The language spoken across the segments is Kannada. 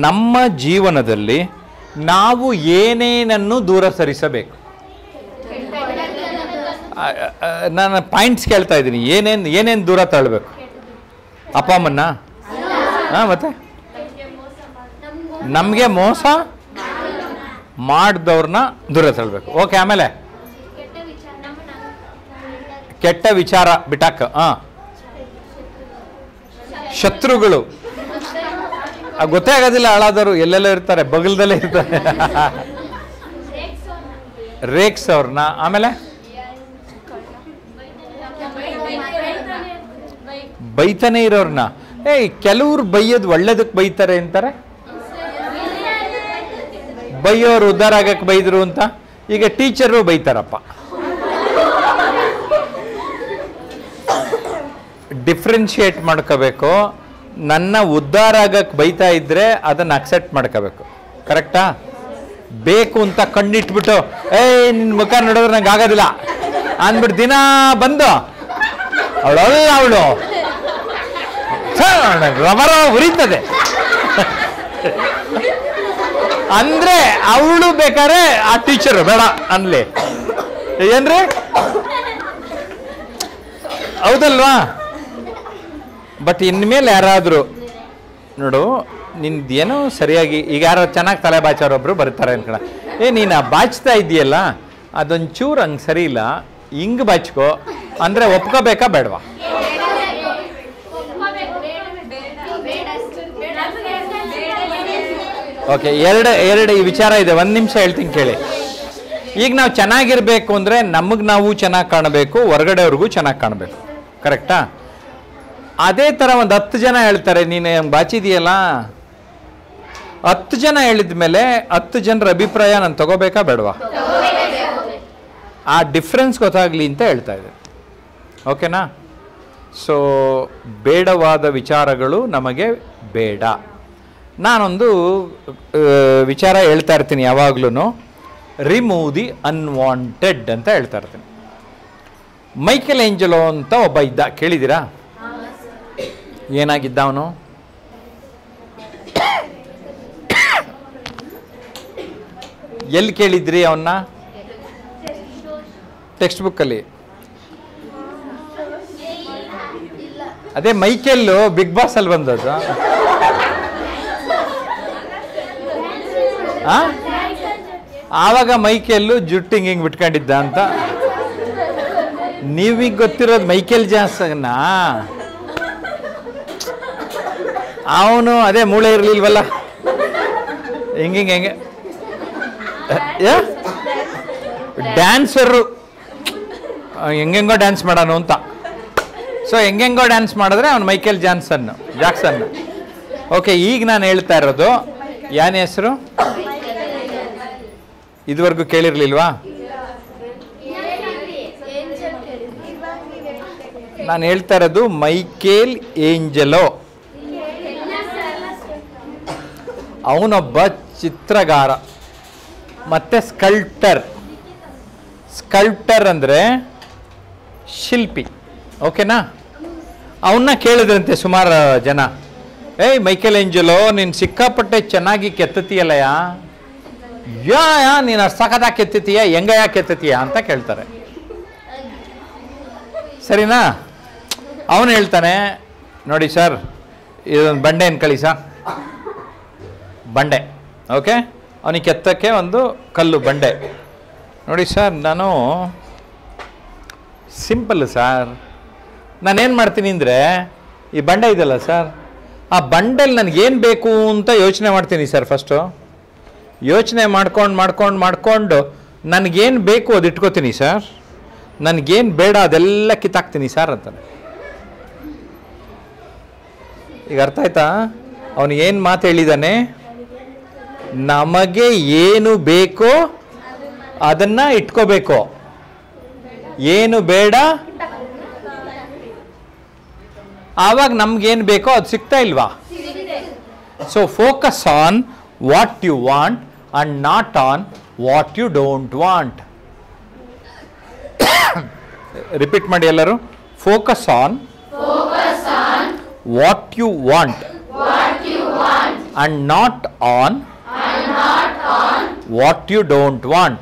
ನಮ್ಮ ಜೀವನದಲ್ಲಿ ನಾವು ಏನೇನನ್ನು ದೂರ ಸರಿಸಬೇಕು? ನಾನು ಪಾಯಿಂಟ್ಸ್ ಕೇಳ್ತಾ ಇದ್ದೀನಿ. ಏನೇನು ದೂರ ತಳ್ಳಬೇಕು? ಅಪ್ಪ ಅಮ್ಮನ್ನ? ಮತ್ತೆ ನಮಗೆ ಮೋಸ ಮಾಡಿದವ್ರನ್ನ ದೂರ ತಳ್ಳಬೇಕು. ಓಕೆ, ಆಮೇಲೆ ಕೆಟ್ಟ ವಿಚಾರ ಬಿಟ್ಟಾಕ. ಶತ್ರುಗಳು ಗೊತ್ತೇ ಆಗೋದಿಲ್ಲ, ಹಾಳಾದವರು ಎಲ್ಲೆಲ್ಲ ಇರ್ತಾರೆ, ಬಗಲ್ದಲ್ಲೇ ಇರ್ತಾರೆ. ರೇಕ್ಸ್ ಅವ್ರನ್ನ. ಆಮೇಲೆ ಬೈತಾನೆ ಇರೋರ್ನ. ಕೆಲವ್ರು ಬೈಯೋದು ಒಳ್ಳೇದಕ್ಕೆ ಬೈತಾರೆ ಅಂತಾರೆ, ಬೈಯೋರು ಉದ್ಧಾರ ಆಗಕ್ಕೆ ಬೈದ್ರು ಅಂತ. ಈಗ ಟೀಚರು ಬೈತಾರಪ್ಪ. ಡಿಫ್ರೆನ್ಶಿಯೇಟ್ ಮಾಡ್ಕೋಬೇಕು. ನನ್ನ ಉದ್ಧಾರ ಆಗಕ್ಕೆ ಬೈತಾ ಇದ್ರೆ ಅದನ್ನು ಅಕ್ಸೆಪ್ಟ್ ಮಾಡ್ಕೋಬೇಕು. ಕರೆಕ್ಟಾ? ಬೇಕು ಅಂತ ಕಣ್ಣಿಟ್ಬಿಟ್ಟು ನಿನ್ನ ಮುಖ ನೋಡಿದ್ರೆ ನಂಗೆ ಆಗೋದಿಲ್ಲ ಅಂದ್ಬಿಟ್ಟು ದಿನ ಬಂದು ಅವಳು ರಬರ ಉರಿತದೆ ಅಂದ್ರೆ ಅವಳು ಬೇಕಾದ್ರೆ ಆ ಟೀಚರ್ ಬೇಡ ಅನ್ಲಿ. ಏನ್ರಿ? ಹೌದಲ್ವಾ? ಬಟ್ ಇನ್ಮೇಲೆ ಯಾರಾದರೂ ನೋಡು, ನಿಂದೇನೋ ಸರಿಯಾಗಿ ಈಗ ಯಾರೋ ಚೆನ್ನಾಗಿ ತಲೆ ಬಾಚೋರೊಬ್ರು ಬರ್ತಾರೆ ಅನ್ಕಳ, ನೀನು ಬಾಚ್ತಾ ಇದೆಯಲ್ಲ ಅದೊಂಚೂರು ಹಂಗೆ ಸರಿ ಇಲ್ಲ, ಹಿಂಗೆ ಬಾಚ್ಕೋ ಅಂದರೆ ಒಪ್ಕೋಬೇಕಾ ಬೇಡವಾ? ಓಕೆ, ಎರಡು ಈ ವಿಚಾರ ಇದೆ. ಒಂದು ನಿಮಿಷ ಹೇಳ್ತೀನಿ ಕೇಳಿ. ಈಗ ನಾವು ಚೆನ್ನಾಗಿರ್ಬೇಕು ಅಂದರೆ ನಮಗೆ ನಾವು ಚೆನ್ನಾಗಿ ಕಾಣಬೇಕು, ಹೊರಗಡೆಯವ್ರಿಗೂ ಚೆನ್ನಾಗಿ ಕಾಣಬೇಕು. ಕರೆಕ್ಟಾ? ಅದೇ ಥರ ಒಂದು 10 ಜನ ಹೇಳ್ತಾರೆ ನೀನು ಬಾಚಿದೆಯಲ್ಲ, 10 ಜನ ಹೇಳಿದ ಮೇಲೆ 10 ಜನರ ಅಭಿಪ್ರಾಯ ನಾನು ತಗೋಬೇಕಾ ಬೇಡವಾ? ಆ ಡಿಫ್ರೆನ್ಸ್ ಗೊತ್ತಾಗಲಿ ಅಂತ ಹೇಳ್ತಾ ಇದ್ದೆ. ಓಕೆನಾ? ಸೊ ಬೇಡವಾದ ವಿಚಾರಗಳು ನಮಗೆ ಬೇಡ. ನಾನೊಂದು ವಿಚಾರ ಹೇಳ್ತಾ ಇರ್ತೀನಿ ಯಾವಾಗ್ಲೂ, ರಿಮೂವ್ ದಿ ಅನ್ವಾಂಟೆಡ್ ಅಂತ ಹೇಳ್ತಾ ಇರ್ತೀನಿ. ಮೈಕೆಲ್ ಏಂಜಲೋ ಅಂತ ಒಬ್ಬ ಇದ್ದ, ಕೇಳಿದ್ದೀರಾ? ಏನಾಗಿದ್ದ ಅವನು? ಎಲ್ಲಿ ಕೇಳಿದ್ರಿ ಅವನ್ನ? ಟೆಕ್ಸ್ಟ್ ಬುಕ್ಕಲ್ಲಿ. ಅದೇ ಮೈಕೆಲ್ಲು ಬಿಗ್ ಬಾಸ್ ಅಲ್ಲಿ ಬಂದದ್ದು. ಆವಾಗ ಮೈಕೆಲ್ಲು ಜುಟ್ಟು ಹಿಂಗೆ ಬಿಟ್ಕೊಂಡಿದ್ದ ಅಂತ. ನೀವೀಗ ಗೊತ್ತಿರೋದು ಮೈಕೆಲ್ ಜಾನ್ಸನ್ನ. ಅವನು ಅದೇ ಮೂಳೆ ಇರಲಿಲ್ವಲ್ಲ, ಹೆಂಗೆ ಡ್ಯಾನ್ಸರು ಹೆಂಗೆಂಗೋ ಡ್ಯಾನ್ಸ್ ಮಾಡೋನು ಅಂತ. ಸೊ ಹೆಂಗೆಂಗೋ ಡ್ಯಾನ್ಸ್ ಮಾಡಿದ್ರೆ ಅವನು ಮೈಕೆಲ್ ಜಾಕ್ಸನ್. ಓಕೆ, ಈಗ ನಾನು ಹೇಳ್ತಾ ಇರೋದು ಯಾನ ಹೆಸರು ಇದುವರೆಗೂ ಕೇಳಿರ್ಲಿಲ್ವಾ? ನಾನು ಹೇಳ್ತಾ ಇರೋದು ಮೈಕೇಲ್ ಏಂಜಲೋ. ಅವನೊಬ್ಬ ಚಿತ್ರಗಾರ ಮತ್ತು ಸ್ಕಲ್ಪ್ಟರ್ ಅಂದರೆ ಶಿಲ್ಪಿ. ಓಕೆನಾ? ಅವನ್ನ ಕೇಳಿದ್ರಂತೆ ಸುಮಾರು ಜನ, ಮೈಕೆಲ್ ಏಂಜಲೋ ನೀನು ಸಿಕ್ಕಾಪಟ್ಟೆ ಚೆನ್ನಾಗಿ ಕೆತ್ತತೀಯಲ್ಲಯ್ಯ, ನೀನು ಸಖತ್ತಾಗಿ ಕೆತ್ತತೀಯ, ಹೆಂಗಯ್ಯ ಕೆತ್ತತೀಯ ಅಂತ ಕೇಳ್ತಾರೆ. ಸರಿನಾ? ಅವನು ಹೇಳ್ತಾನೆ, ನೋಡಿ ಸರ್ ಇದೊಂದು ಬಂಡೆ ಅನ್ಕೊಳ್ಳಿ ಸರ್, ಬಂಡೆ. ಓಕೆ, ಅವನಿಗೆ ಕೆತ್ತಕ್ಕೆ ಒಂದು ಕಲ್ಲು ಬಂಡೆ. ನೋಡಿ ಸರ್, ನಾನು ಸಿಂಪಲ್ ಸರ್, ನಾನೇನು ಮಾಡ್ತೀನಿ ಅಂದರೆ ಈ ಬಂಡೆ ಇದೆಯಲ್ಲ ಸರ್, ಆ ಬಂಡೆಲಿ ನನಗೇನು ಬೇಕು ಅಂತ ಯೋಚನೆ ಮಾಡ್ತೀನಿ ಸರ್. ಫಸ್ಟು ಯೋಚನೆ ಮಾಡ್ಕೊಂಡು ನನಗೇನು ಬೇಕು ಅದು ಇಟ್ಕೋತೀನಿ ಸರ್, ನನಗೇನು ಬೇಡ ಅದೆಲ್ಲ ಕಿತ್ತಾಕ್ತೀನಿ ಸರ್ ಅಂತಾನೆ. ಈಗ ಅರ್ಥ ಆಯ್ತಾ? ಅವನು ಏನು ಮಾತು ಹೇಳಿದ್ದಾನೆ? ನಮಗೆ ಏನು ಬೇಕೋ ಅದನ್ನ ಇಟ್ಕೋಬೇಕು, ಏನು ಬೇಡ ಆವಾಗ ನಮ್ಗೇನು ಬೇಕೋ ಅದು ಸಿಗ್ತಾ ಇಲ್ವಾ? So focus on what you want and not on what you don't want. Repeat ಮಾಡಿ ಎಲ್ಲರೂ. Focus on what you want and not on what you don't want.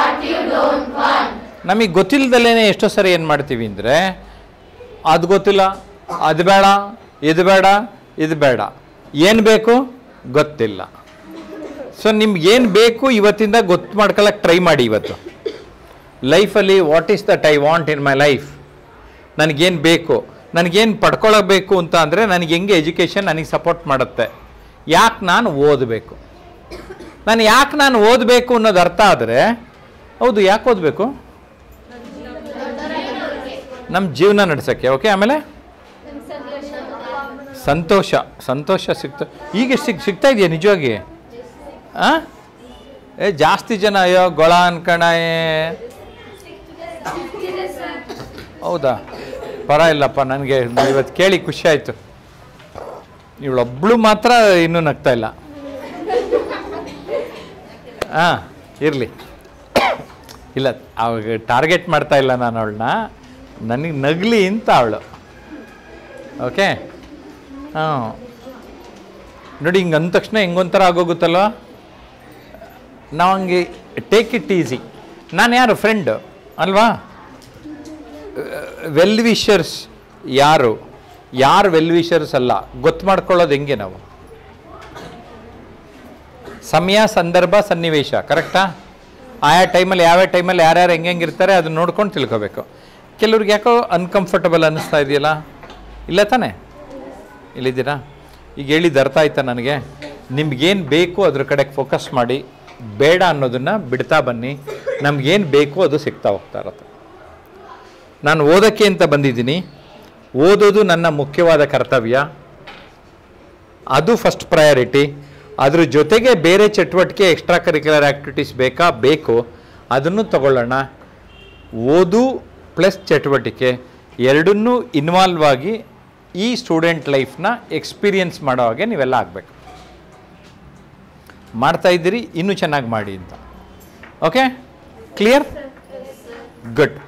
ನಮಗೆ ಗೊತ್ತಿಲ್ಲದಲ್ಲೇ ಎಷ್ಟೋ ಸರಿ ಏನು ಮಾಡ್ತೀವಿ ಅಂದರೆ, ಅದು ಗೊತ್ತಿಲ್ಲ, ಅದು ಬೇಡ, ಇದು ಬೇಡ, ಇದು ಬೇಡ, ಏನು ಬೇಕು ಗೊತ್ತಿಲ್ಲ. ಸೊ ನಿಮ್ಗೇನು ಬೇಕು ಇವತ್ತಿಂದ ಗೊತ್ತು ಮಾಡ್ಕೊಳ್ಳೋಕೆ ಟ್ರೈ ಮಾಡಿ. ಇವತ್ತು ಲೈಫಲ್ಲಿ what is that I want in my life, ನನಗೇನು ಬೇಕು, ನನಗೇನು ಪಡ್ಕೊಳ್ಳಬೇಕು ಅಂತ ಅಂದರೆ ನನಗೆ ಹೆಂಗೆ ಎಜುಕೇಷನ್ ನನಗೆ ಸಪೋರ್ಟ್ ಮಾಡುತ್ತೆ, ಯಾಕೆ ನಾನು ಓದಬೇಕು, ಯಾಕೆ ನಾನು ಓದಬೇಕು ಅನ್ನೋದು ಅರ್ಥ ಆದರೆ, ಹೌದು ಯಾಕೆ ಓದಬೇಕು, ನಮ್ಮ ಜೀವನ ನಡೆಸೋಕ್ಕೆ. ಓಕೆ, ಆಮೇಲೆ ಸಂತೋಷ ಈಗ ಸಿಗ್ತಾ ಇದೆಯಾ ನಿಜವಾಗಿ? ಜಾಸ್ತಿ ಜನ ಅಯ್ಯೋ ಗೊಳ ಅನ್ಕಣ, ಹೌದಾ, ಪರ ಇಲ್ಲಪ್ಪ, ನನಗೆ ಇವತ್ತು ಕೇಳಿ ಖುಷಿ ಆಯಿತು. ಇವಳೊಬ್ಬಳು ಮಾತ್ರ ಇನ್ನೂ ನಗ್ತಾ ಇಲ್ಲ. ಇರಲಿ, ಇಲ್ಲ ಅವಾಗ ಟಾರ್ಗೆಟ್ ಮಾಡ್ತಾ ಇಲ್ಲ ನಾನು ಅವಳನ್ನ, ನನಗೆ ನಗಲಿ ಅಂತ ಅವಳು. ಓಕೆ, ನೋಡಿ ಹಿಂಗೆ ಅಂದ ತಕ್ಷಣ ಹಿಂಗೊಂಥರ ಆಗೋಗುತ್ತಲ್ವ. ನಾವು ಹಂಗೆ ಟೇಕ್ ಇಟ್ ಈಸಿ. ನಾನು ಯಾರು ಫ್ರೆಂಡ್ ಅಲ್ವಾ? ವೆಲ್ ವಿಷರ್ಸ್ ಯಾರು ವೆಲ್ ವಿಷರ್ಸ್ ಅಲ್ಲ ಗೊತ್ತು ಮಾಡ್ಕೊಳ್ಳೋದು ಹೆಂಗೆ ನಾವು? ಸಮಯ, ಸಂದರ್ಭ, ಸನ್ನಿವೇಶ, ಕರೆಕ್ಟಾ? ಆಯಾ ಟೈಮಲ್ಲಿ ಯಾವ್ಯಾವ ಟೈಮಲ್ಲಿ ಯಾರ್ಯಾರು ಹೆಂಗಿರ್ತಾರೆ ಅದನ್ನ ನೋಡ್ಕೊಂಡು ತಿಳ್ಕೊಬೇಕು. ಕೆಲವ್ರಿಗೆ ಯಾಕೋ ಅನ್ಕಂಫರ್ಟಬಲ್ ಅನ್ನಿಸ್ತಾ ಇದೆಯಲ್ಲ, ಇಲ್ಲ ತಾನೇ? ಇಲ್ಲಿದ್ದೀರಾ? ಈಗ ಹೇಳಿದ್ದು ಅರ್ಥ ಆಯ್ತಾ ನನಗೆ? ನಿಮ್ಗೇನು ಬೇಕು ಅದ್ರ ಕಡೆಗೆ ಫೋಕಸ್ ಮಾಡಿ, ಬೇಡ ಅನ್ನೋದನ್ನು ಬಿಡ್ತಾ ಬನ್ನಿ. ನಮಗೇನು ಬೇಕು ಅದು ಸಿಗ್ತಾ ಹೋಗ್ತಾ ಇರುತ್ತೆ. ನಾನು ಓದೋಕ್ಕೆ ಅಂತ ಬಂದಿದ್ದೀನಿ, ಓದೋದು ನನ್ನ ಮುಖ್ಯವಾದ ಕರ್ತವ್ಯ, ಅದು ಫಸ್ಟ್ ಪ್ರಯಾರಿಟಿ. ಅದ್ರ ಜೊತೆಗೆ ಬೇರೆ ಚಟುವಟಿಕೆ, ಎಕ್ಸ್ಟ್ರಾ ಕರಿಕ್ಯುಲರ್ ಆ್ಯಕ್ಟಿವಿಟೀಸ್ ಬೇಕು, ಅದನ್ನು ತಗೊಳ್ಳೋಣ. ಓದು ಪ್ಲಸ್ ಚಟುವಟಿಕೆ ಎರಡನ್ನೂ ಇನ್ವಾಲ್ವ್ ಆಗಿ ಈ ಸ್ಟೂಡೆಂಟ್ ಲೈಫ್ನ ಎಕ್ಸ್ಪೀರಿಯನ್ಸ್ ಮಾಡೋ ಹಾಗೆ ನೀವೆಲ್ಲ ಆಗಬೇಕು. ಮಾಡ್ತಾ ಇದ್ದೀರಿ, ಇನ್ನೂ ಚೆನ್ನಾಗಿ ಮಾಡಿ ಅಂತ. Okay, clear? ಗುಡ್.